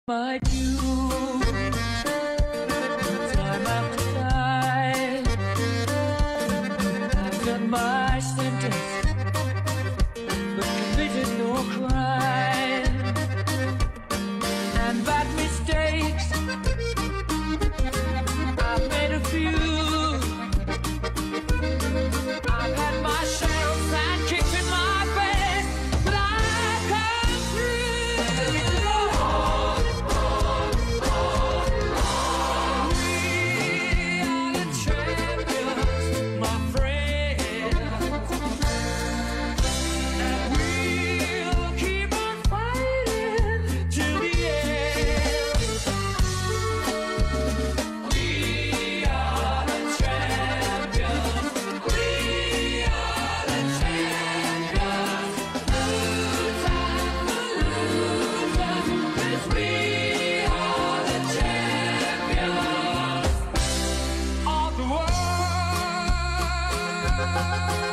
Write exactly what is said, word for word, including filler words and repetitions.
My due, time after time, I've done my sentence, but committed no crime. And bad mistakes, I've made a few. I've had my share of sand kicked in my face, but I've come through. Oh,